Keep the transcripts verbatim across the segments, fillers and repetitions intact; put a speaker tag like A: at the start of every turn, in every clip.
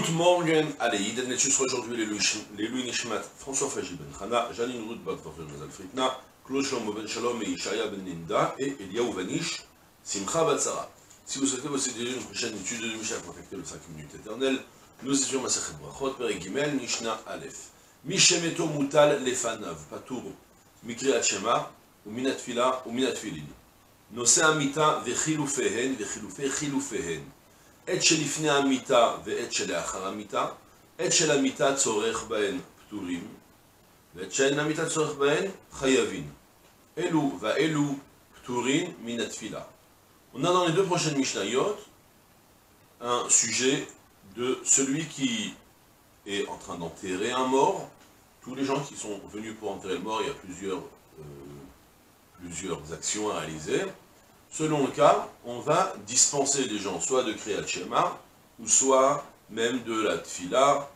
A: Good morning, allez, Iden Netchus aujourd'hui les Louis Nishmat, François Faji Ben Chana, Janine Ruth Bat Vafer Mazal Fritna, Claude Shlomo Ben Shalom et Ishaya Ben Linda et Eliaou Vanish, Simcha Bat Sarah. Si vous souhaitez vous aider une prochaine étude de Mishnah, contactez le cinq minutes éternelles. Nous étions Masechet Brachot, Perek Gimel, Mishnah Aleph. Mishemeto Mutal Lefanav, Patour, Mikriat Shema, ou Minat Fila, ou Minat Filin. Nose Amita, Vechilufehen, Vechilufe, Chilufehen. Et שלפני המיטה ואת שלאחר המיטה, את של המיטה צורך בהן פטורים, ואת שאין המיטה צורך בהן חייבים. אלו ואלו פטורים מן התפילה. On a dans les deux prochaines Mishnayot un sujet de celui qui est en train d'enterrer un mort. Tous les gens qui sont venus pour enterrer le mort, il y a plusieurs, euh, plusieurs actions à réaliser. Selon le cas, on va dispenser les gens soit de Kriyat Shema, ou soit même de la Tfila,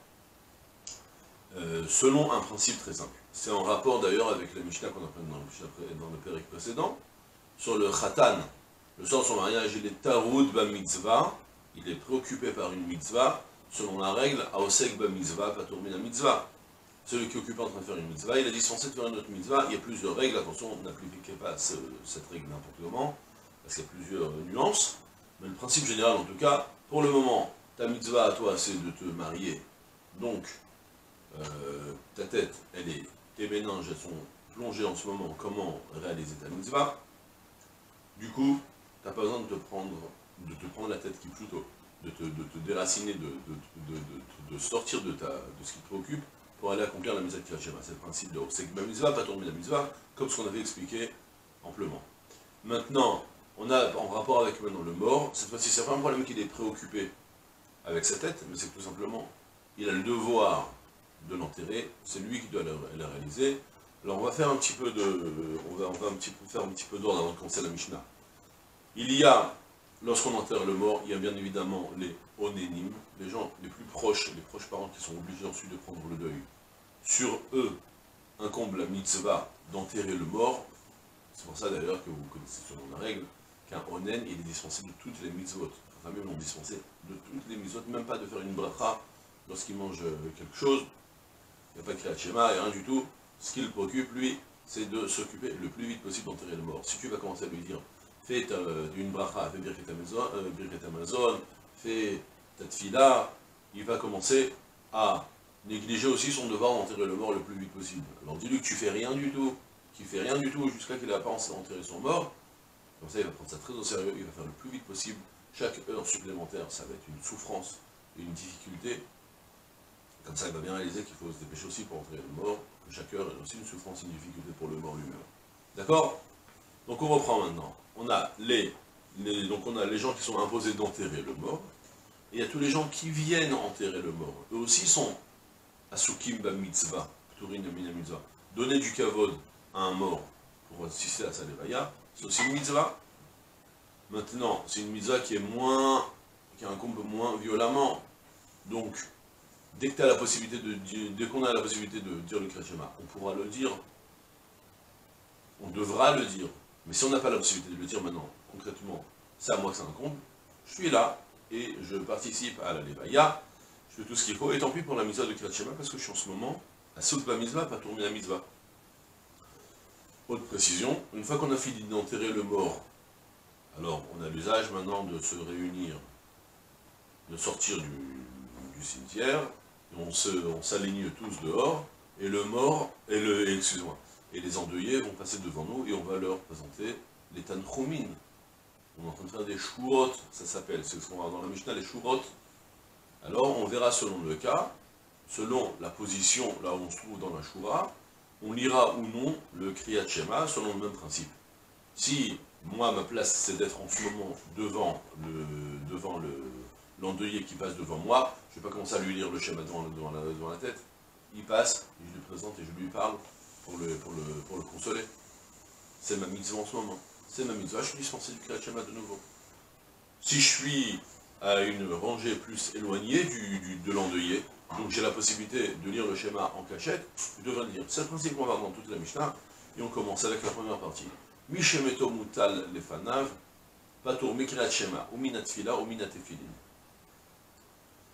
A: euh, selon un principe très simple. C'est en rapport d'ailleurs avec la Mishnah qu'on apprend dans le, dans le Pérek précédent, sur le Khatan. Le soir de son mariage, il est Taroud ba mitzvah, il est préoccupé par une mitzvah, selon la règle, Aosek ba mitzvah, Patur min mitzvah. Celui qui est occupé en train de faire une mitzvah, il est dispensé de faire une autre mitzvah. Il y a plusieurs règles, attention, n'appliquez pas ce, cette règle n'importe comment, parce qu'il y a plusieurs nuances, mais le principe général en tout cas, pour le moment, ta mitzvah à toi c'est de te marier, donc euh, ta tête, elle est, tes méninges elles sont plongées en ce moment, comment réaliser ta mitzvah, du coup, tu n'as pas besoin de te prendre, de te prendre la tête qui plutôt, de te, de te déraciner, de, de, de, de, de sortir de, ta, de ce qui te préoccupe, pour aller accomplir la mitzvah de Kriyat Shema. C'est le principe de c'est que ma mitzvah, pas tomber la mitzvah, comme ce qu'on avait expliqué amplement. Maintenant, on a en rapport avec maintenant le mort, cette fois-ci c'est pas un problème qu'il est préoccupé avec sa tête, mais c'est que tout simplement, il a le devoir de l'enterrer, c'est lui qui doit la réaliser. Alors on va faire un petit peu de, on va, on va un petit peu faire un petit peu d'ordre avant de commencer la Mishnah. Il y a, lorsqu'on enterre le mort, il y a bien évidemment les onénim, les gens les plus proches, les proches parents qui sont obligés ensuite de prendre le deuil. Sur eux incombe la mitzvah d'enterrer le mort. C'est pour ça d'ailleurs que vous connaissez selon la règle, qu'un onen, il est dispensé de toutes les mitzvot. Les familles l'ont dispensé de toutes les mitzvot, même pas de faire une bracha lorsqu'il mange quelque chose. Il n'y a pas de Kriyat Shema et rien du tout. Ce qui le préoccupe, lui, c'est de s'occuper le plus vite possible d'enterrer le mort. Si tu vas commencer à lui dire, fais ta, une bracha, fais Birkat Hamazon, euh, Birkat Hamazon, fais ta tfila, il va commencer à négliger aussi son devoir d'enterrer le mort le plus vite possible. Alors dis-lui que tu fais rien du tout, qu'il fait rien du tout jusqu'à qu'il n'a pas enterré son mort. Comme ça, il va prendre ça très au sérieux, il va faire le plus vite possible. Chaque heure supplémentaire, ça va être une souffrance et une difficulté. Comme ça, il va bien réaliser qu'il faut se dépêcher aussi pour enterrer le mort, que chaque heure est aussi une souffrance et une difficulté pour le mort lui-même. D'accord? Donc on reprend maintenant. On a les, les, donc on a les gens qui sont imposés d'enterrer le mort, et il y a tous les gens qui viennent enterrer le mort. Eux aussi sont asukim ba mitzvah, pturin mina mitzvah. Donner du kavod à un mort pour assister à sa levaya, c'est aussi une mitzvah. Maintenant, c'est une mitzvah qui est moins, qui incombe moins violemment. Donc, dès que tu as la possibilité de dire, dès qu'on a la possibilité de dire le Kriyat Shema, on pourra le dire. On devra le dire. Mais si on n'a pas la possibilité de le dire maintenant, concrètement, c'est à moi que ça incombe, je suis là et je participe à la levaya, je fais tout ce qu'il faut, et tant pis pour la mitzvah de Kriyat Shema, parce que je suis en ce moment à Souk ba mitzvah, pas tourner la mitzvah. Autre précision, une fois qu'on a fini d'enterrer le mort, alors on a l'usage maintenant de se réunir, de sortir du, du cimetière, et on s'aligne tous dehors, et le mort, et le, et, excusez-moi, et les endeuillés vont passer devant nous, et on va leur présenter les tanchoumin. On est en train de faire des shurot, ça s'appelle, c'est ce qu'on va dans la Mishnah, les shurot. Alors on verra selon le cas, selon la position, là où on se trouve dans la shura, on lira ou non le Kriyat Shema selon le même principe. Si moi, ma place, c'est d'être en ce moment devant le devant le l'endeuillé qui passe devant moi, je ne vais pas commencer à lui lire le schéma devant, devant, la, devant la tête. Il passe, et je lui présente et je lui parle pour le, pour le, pour le consoler. C'est ma mitzvah en ce moment. C'est ma mitzvah, je suis dispensé du Kriyat Shema de nouveau. Si je suis à une rangée plus éloignée du, du, de l'endeuillé, donc j'ai la possibilité de lire le schéma en cachette, je devrais le dire. C'est le principe qu'on va voir dans toute la Mishnah, et on commence avec la première partie. Mishemeto mutal lefanav, patur mikriyat shema, ou minat tfila, ou minat tefilin.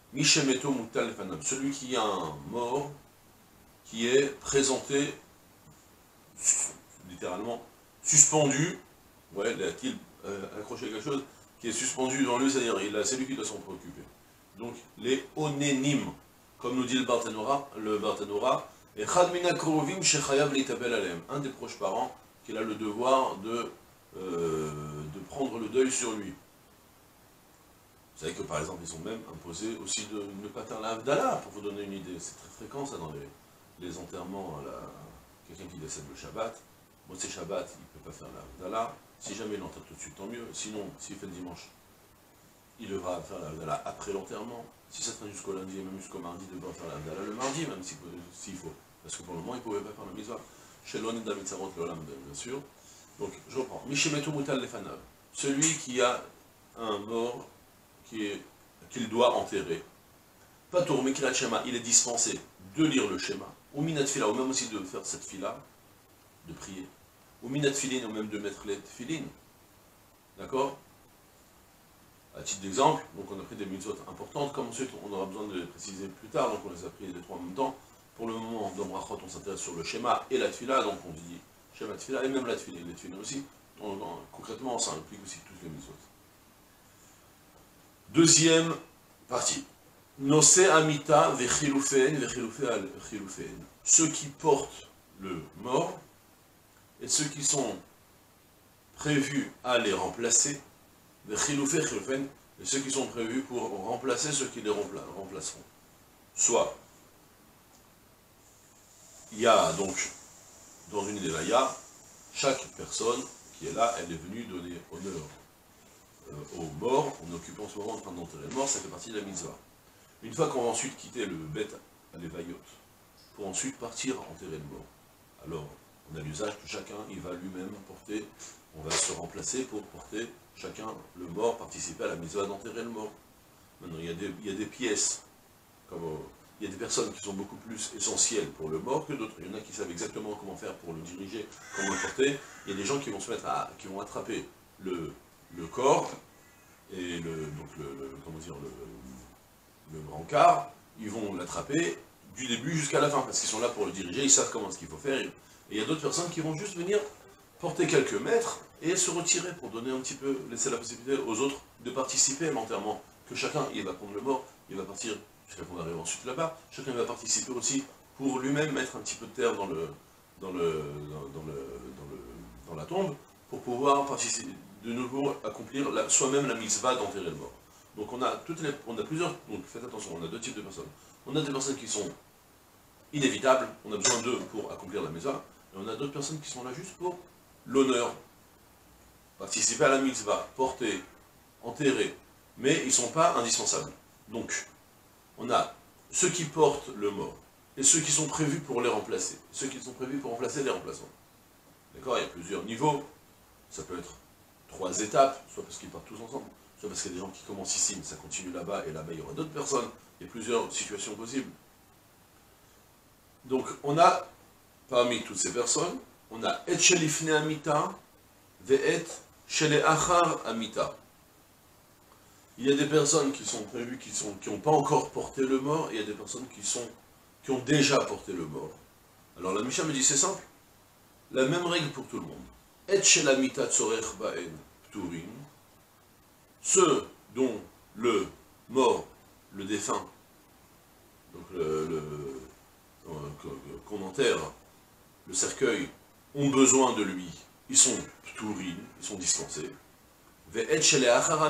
A: Mishemeto mutal lefanam, celui qui a un mort qui est présenté, littéralement, suspendu, ouais, a-t-il euh, accroché quelque chose, qui est suspendu devant lui, c'est-à-dire c'est lui qui doit s'en préoccuper. Donc les onénim, comme nous dit le Barthénora, le Barthénora, et Chadmina Krovim Shechayav Litabel Alem, un des proches parents qui a le devoir de, euh, de prendre le deuil sur lui. Vous savez que par exemple, ils ont même imposé aussi de ne pas faire la Havdalah, pour vous donner une idée. C'est très fréquent ça dans les, les enterrements, la... quelqu'un qui décède le Shabbat. Moi c'est Shabbat, il ne peut pas faire la Havdalah. Si jamais il l'enterre tout de suite, tant mieux. Sinon, s'il fait le dimanche, il devra faire la Havdalah après l'enterrement. Si ça traîne jusqu'au lundi et même jusqu'au mardi, il devra faire la Havdalah le mardi, même s'il si faut. Parce que pour le moment, il ne pouvait pas faire la mitzvah. Chez l'on David Sarot Lolam, bien sûr. Donc, je reprends. Mishemetu mutal lefanav. Celui qui a un mort qu'il doit enterrer. Patour Mikirat Shema, il est dispensé de lire le schéma. Ou minat fila, ou même aussi de faire cette fila, de prier. Ou minat filin, ou même de mettre les filin. D'accord? À titre d'exemple, donc on a pris des mitzvot importantes, comme ensuite on aura besoin de les préciser plus tard, donc on les a pris les trois en même temps. Pour le moment, dans Brachot, on s'intéresse sur le schéma et la tfila, donc on dit schéma tfila et même la tfila, les tfila aussi. On, on, concrètement, ça implique aussi toutes les mitzvot. Deuxième partie. Nosé amita vechilufeen vechilufeen. Ceux qui portent le mort et ceux qui sont prévus à les remplacer, vechilufeen vechilufeen, et ceux qui sont prévus pour remplacer ceux qui les rempla remplaceront. Soit, il y a donc, dans une idée là, il y a chaque personne qui est là, elle est venue donner honneur euh, aux morts, on occupe en ce moment en train d'enterrer le mort, ça fait partie de la mitzvah. Une fois qu'on va ensuite quitter le bête à l'évaillot, pour ensuite partir enterrer le mort, alors on a l'usage que chacun, il va lui-même porter, on va se remplacer pour porter chacun le mort, participer à la mitzvah d'enterrer le mort. Maintenant, il y a des, il y a des pièces, comme... Euh, il y a des personnes qui sont beaucoup plus essentielles pour le mort que d'autres. Il y en a qui savent exactement comment faire pour le diriger, comment le porter. Il y a des gens qui vont se mettre à, qui vont attraper le, le corps et le, donc le, le comment dire, le, le brancard. Ils vont l'attraper du début jusqu'à la fin parce qu'ils sont là pour le diriger. Ils savent comment ce qu'il faut faire. Et il y a d'autres personnes qui vont juste venir porter quelques mètres et se retirer pour donner un petit peu, laisser la possibilité aux autres de participer à l'enterrement. Que chacun, il va prendre le mort, il va partir jusqu'à qu'on arrive ensuite là-bas, chacun va participer aussi pour lui-même mettre un petit peu de terre dans, le, dans, le, dans, le, dans, le, dans la tombe, pour pouvoir participer, de nouveau accomplir soi-même la mitzvah d'enterrer le mort. Donc on a, toutes les, on a plusieurs, donc faites attention, on a deux types de personnes. On a des personnes qui sont inévitables, on a besoin d'eux pour accomplir la mitzvah, et on a d'autres personnes qui sont là juste pour l'honneur, participer à la mitzvah, porter, enterrer, mais ils ne sont pas indispensables. Donc, on a ceux qui portent le mort, et ceux qui sont prévus pour les remplacer. Ceux qui sont prévus pour remplacer les remplaçants. D'accord? Il y a plusieurs niveaux. Ça peut être trois étapes, soit parce qu'ils partent tous ensemble, soit parce qu'il y a des gens qui commencent ici, mais ça continue là-bas, et là-bas il y aura d'autres personnes. Il y a plusieurs situations possibles. Donc, on a, parmi toutes ces personnes, on a Et Shelifne Amita, Ve'et Sheleachar Amita. Il y a des personnes qui sont prévues, qui sont, qui n'ont pas encore porté le mort, et il y a des personnes qui, sont, qui ont déjà porté le mort. Alors la Misha me dit, c'est simple, la même règle pour tout le monde. Et shelamita tzorech ba'en pturin, ceux dont le mort, le défunt, donc le, le, euh, qu'on enterre, le cercueil, ont besoin de lui, ils sont pturin, ils sont dispensés. Et ceux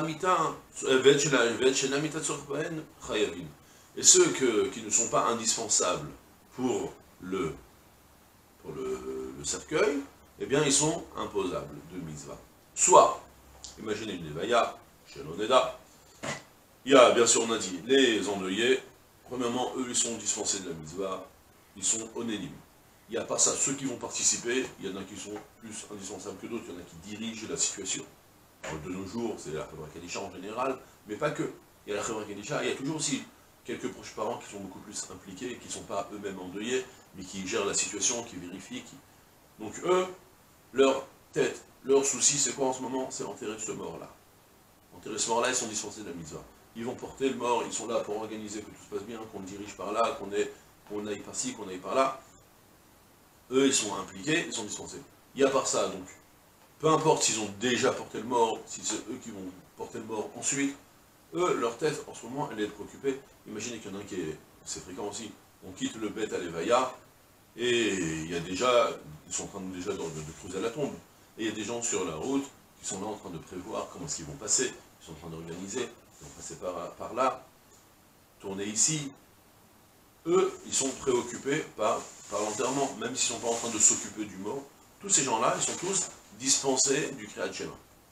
A: que, qui ne sont pas indispensables pour le, pour le, le cercueil, eh bien ils sont imposables de mitzvah. Soit, imaginez une levaya, chez l'Oneda, il y a, bien sûr on a dit, les endeuillés, premièrement, eux ils sont dispensés de la mitzvah, ils sont onélim. Il n'y a pas ça, ceux qui vont participer, il y en a qui sont plus indispensables que d'autres, il y en a qui dirigent la situation. Alors, de nos jours, c'est la Chevra Kadisha en général, mais pas que. Il y a la Chevra Kadisha, il y a toujours aussi quelques proches parents qui sont beaucoup plus impliqués, qui ne sont pas eux-mêmes endeuillés, mais qui gèrent la situation, qui vérifient. Qui... Donc eux, leur tête, leur souci, c'est quoi en ce moment? C'est enterrer ce mort-là. Enterrer ce mort-là, ils sont dispensés de la mitzvah. ils vont porter le mort, ils sont là pour organiser que tout se passe bien, qu'on le dirige par là, qu'on est, qu'on aille par-ci, qu'on aille par-là. Eux, ils sont impliqués, ils sont dispensés. Il y a par ça, donc, peu importe s'ils ont déjà porté le mort, si c'est eux qui vont porter le mort ensuite, eux, leur tête, en ce moment, elle est préoccupée. Imaginez qu'il y en a un qui est, c'est fréquent aussi, on quitte le bête à l'Evaya, et il y a déjà, ils sont en train de, déjà de, de, de creuser la tombe. Et il y a des gens sur la route qui sont là en train de prévoir comment est-ce qu'ils vont passer, ils sont en train d'organiser, ils vont passer par, par là, tourner ici. Eux, ils sont préoccupés par, par l'enterrement, même s'ils ne sont pas en train de s'occuper du mort. Tous ces gens-là, ils sont tous dispensés du Kriyat Shema.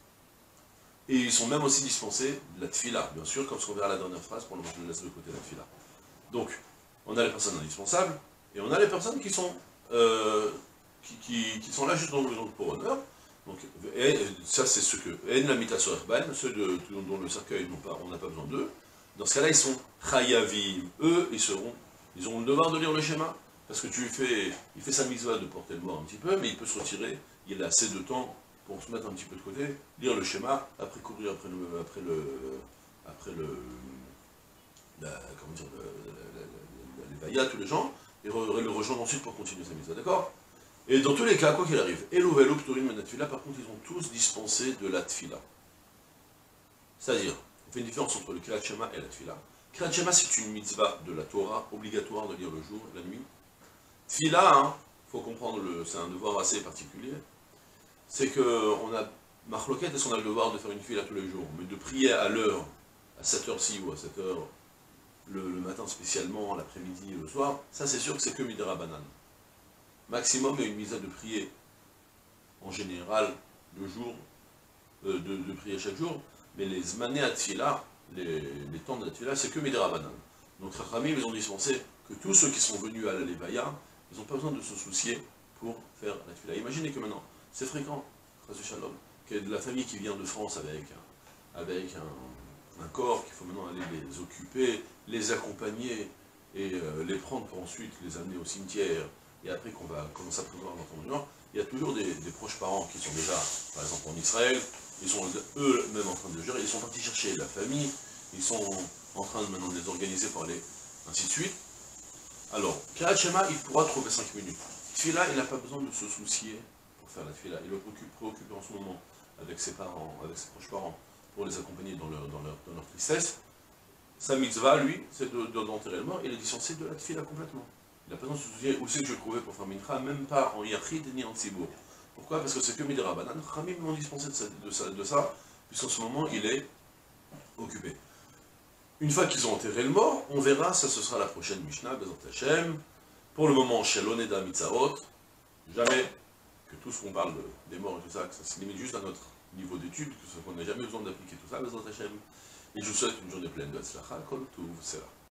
A: Et ils sont même aussi dispensés de la Tfila, bien sûr, comme ce qu'on verra la dernière phrase, pour le moment je laisse de côté la Tfila. Donc, on a les personnes indispensables, et on a les personnes qui sont, euh, qui, qui, qui sont là juste donc, donc pour honneur. Donc, et ça c'est ce que, En la mitaso erban, ceux de, dont le cercueil, pas, on n'a pas besoin d'eux. Dans ce cas-là, ils sont chayavim. Eux, ils seront, ils auront le devoir de lire le schéma, parce que tu lui fais, il fait sa mitzvah de porter le mort un petit peu, mais il peut se retirer, il a assez de temps pour se mettre un petit peu de côté, lire le schéma, après courir après le, après le, après le, la, comment dire, les vaillas, tous les gens, et re, le rejoindre ensuite pour continuer sa mitzvah, d'accord? Et dans tous les cas, quoi qu'il arrive, Elou, Velou, Pturim, et Tfila, par contre, ils ont tous dispensé de la Tfila. C'est-à-dire, on fait une différence entre le Kriyat Shema et la Tfila. Kriyat Shema, c'est une mitzvah de la Torah, obligatoire de lire le jour et la nuit. Tfila, il hein, faut comprendre, c'est un devoir assez particulier, c'est qu'on a, Marloquette, est-ce qu'on a le devoir de faire une Tfila tous les jours, mais de prier à l'heure, à cette heure-ci ou à cette heure, le, le matin spécialement, l'après-midi et le soir, ça c'est sûr que c'est que Midera Banane. Maximum, il y a une mise à de prier, en général, le jour, euh, de, de prier chaque jour, mais les Zmané Atfila, les, les temps de Atfila, c'est que Midera Banane. Donc Rachamim, ils ont dispensé que tous ceux qui sont venus à la Levaya, ils n'ont pas besoin de se soucier pour faire la Tfila. Imaginez que maintenant, c'est fréquent, Shalom, qu'il y a de la famille qui vient de France avec un, avec un, un corps, qu'il faut maintenant aller les occuper, les accompagner, et euh, les prendre pour ensuite les amener au cimetière, et après qu'on va commencer à prévoir dans ton genre, il y a toujours des, des proches parents qui sont déjà, par exemple en Israël, ils sont eux-mêmes en train de le gérer, ils sont partis chercher la famille, ils sont en train de maintenant de les organiser par les, ainsi de suite. Alors, Kriyat Shema, il pourra trouver cinq minutes. Tfila, il n'a pas besoin de se soucier pour faire la Tfila, il est préoccupé en ce moment avec ses parents, avec ses proches parents, pour les accompagner dans leur, dans leur, dans leur tristesse. Sa mitzvah, lui, c'est d'enterrer le mort, il est distancé de la Tfila complètement. Il n'a pas besoin de se soucier où c'est que je le trouvais pour faire mincha, même pas en Yachid ni en Tzibour. Pourquoi? Parce que c'est que Midera Banane. Khamim m'ont dispensé de ça, de ça puisqu'en ce moment il est occupé. Une fois qu'ils ont enterré le mort, on verra, ça ce sera la prochaine Mishnah, Bezat Hashem. Pour le moment, Sheloneda Mitzahot, jamais que tout ce qu'on parle de, des morts et tout ça, que ça se limite juste à notre niveau d'étude, que qu'on n'a jamais besoin d'appliquer tout ça, Bezat Hashem. Et je vous souhaite une journée pleine de Hatzlacha, Kol Tuv, c'est là.